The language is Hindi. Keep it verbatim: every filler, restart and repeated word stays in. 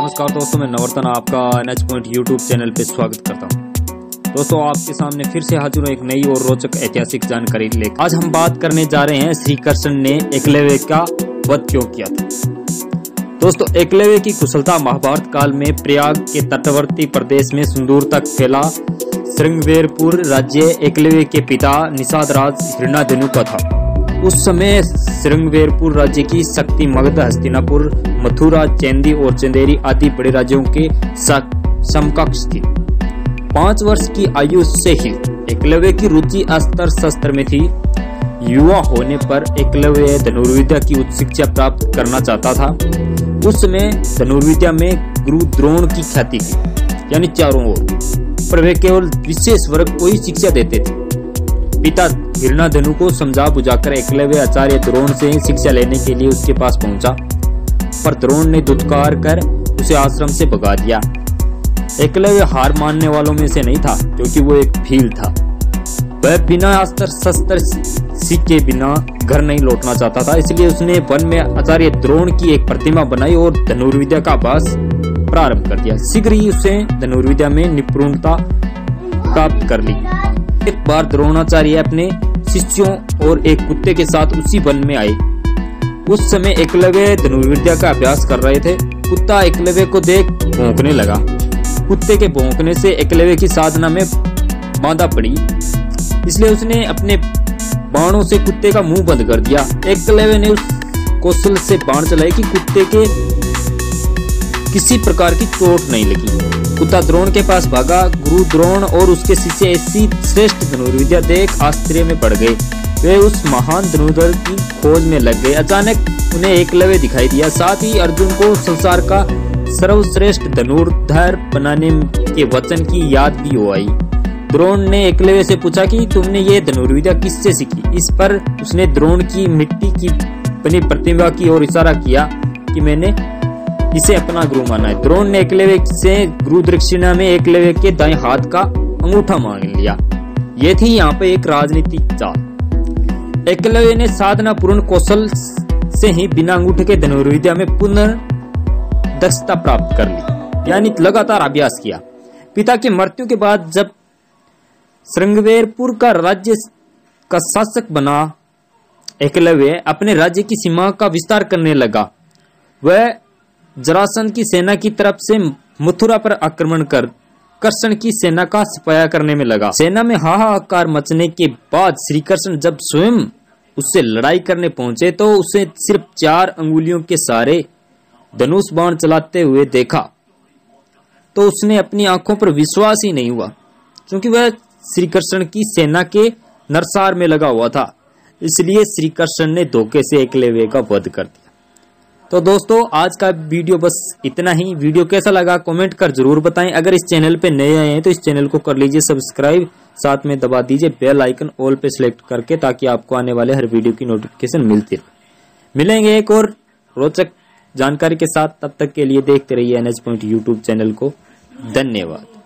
नमस्कार दोस्तों, मैं नवर्तन आपका N H point YouTube channel पे स्वागत करता हूं। दोस्तों, आपके सामने फिर से हाजिर हूं एक नई और रोचक ऐतिहासिक जानकारी लेकर। आज हम बात करने जा रहे हैं श्री कृष्ण ने एकलव्य का वध क्यों किया था। दोस्तों, एकलव्य की कुशलता महाभारत काल में प्रयाग के तटवर्ती प्रदेश में सुदूर तक फैला श्रृंगवेरपुर राज्य एकलव्य के पिता निषाद राज हिरण्याधनु का था। उस समय श्रृंगवेरपुर राज्य की शक्ति मगध, हस्तिनापुर, मथुरा, चेंदी और चंदेरी आदि बड़े राज्यों के समकक्ष थी। पांच वर्ष की आयु से ही एकलव्य की रुचि अस्त्र शस्त्र में थी। युवा होने पर एकलव्य धनुर्विद्या की उच्च शिक्षा प्राप्त करना चाहता था। उस समय धनुर्विद्या में गुरु द्रोण की ख्याति थी, यानी चारों ओर, पर वे केवल विशेष वर्ग को ही शिक्षा देते थे। पिता हिरण्याधनु को समझा बुझाकर एकलव्य आचार्य द्रोण से शिक्षा लेने के लिए उसके पास पहुंचा, पर द्रोण ने दुत्कार कर उसे आश्रम से भगा दिया। एकलव्य हार मानने वालों में से नहीं था, क्योंकि वो एक भील था। वह बिना अस्त्र शस्त्र सीखे बिना घर नहीं लौटना चाहता था। इसलिए उसने वन में आचार्य द्रोण की एक प्रतिमा बनाई और धनुर्विद्या का अभ्यास प्रारंभ कर दिया। शीघ्र ही उसे धनुर्विद्या में निपुणता प्राप्त कर ली। एक बार द्रोणाचार्य अपने शिष्यों और एक कुत्ते के साथ उसी वन में आए। उस समय एकलव्य धनुर्विद्या का अभ्यास कर रहे थे। कुत्ता एकलव्य को देख भौंकने लगा। कुत्ते के भौंकने से एकलव्य की साधना में बाधा पड़ी, इसलिए उसने अपने बाणों से कुत्ते का मुंह बंद कर दिया। एकलव्य ने उस कौशल से बाण चलाए कि कुत्ते के किसी प्रकार की चोट नहीं लगी। कुत्ता द्रोण के पास भागा। गुरु द्रोण और उसके शिष्य ऐसी श्रेष्ठ धनुर्विद्या देख आश्चर्य में पड़ गए। वे उस महान धनुर्धर की खोज में लग गए। अचानक उन्हें एकलव्य दिखाई दिया। साथ ही अर्जुन को संसार का सर्वश्रेष्ठ धनुर्धर बनाने के वचन की याद भी हो आई। द्रोण ने एकलव्य से पूछा कि तुमने ये धनुर्विद्या किससे सीखी। इस पर उसने द्रोण की मिट्टी की बनी प्रतिमा की ओर इशारा किया कि मैंने इसे अपना गुरु माना है। द्रोण ने एकलव्य से गुरु दक्षिणा में एकलव्य के दाएं हाथ का अंगूठा मांग लिया। ये थी यहाँ पे एक राजनीतिक चाल। एकलव्य ने साधना पूर्ण कौशल से ही बिना अंगूठे के धनुर्विद्या में पुनः दक्षता प्राप्त कर ली, यानी लगातार अभ्यास किया। पिता की मृत्यु के बाद जब श्रृंगवेरपुर का राज्य का शासक बना, एकलव्य अपने राज्य की सीमा का विस्तार करने लगा। वह जरासंध की सेना की तरफ से मथुरा पर आक्रमण कर कृष्ण की सेना का सफाया करने में लगा। सेना में हाहाकार मचने के बाद श्री कृष्ण जब स्वयं उससे लड़ाई करने पहुंचे तो उसे सिर्फ चार अंगुलियों के सारे धनुष बाण चलाते हुए देखा तो उसने अपनी आंखों पर विश्वास ही नहीं हुआ, क्योंकि वह श्री कृष्ण की सेना के नरसार में लगा हुआ था। इसलिए श्री कृष्ण ने धोखे से एकलव्य का वध कर दिया। तो दोस्तों, आज का वीडियो बस इतना ही। वीडियो कैसा लगा कमेंट कर जरूर बताएं। अगर इस चैनल पे नए आए हैं तो इस चैनल को कर लीजिए सब्सक्राइब, साथ में दबा दीजिए बेल आइकन ऑल पे सिलेक्ट करके, ताकि आपको आने वाले हर वीडियो की नोटिफिकेशन मिलती रहे। मिलेंगे एक और रोचक जानकारी के साथ, तब तक के लिए देखते रहिए N H point YouTube channel को। धन्यवाद।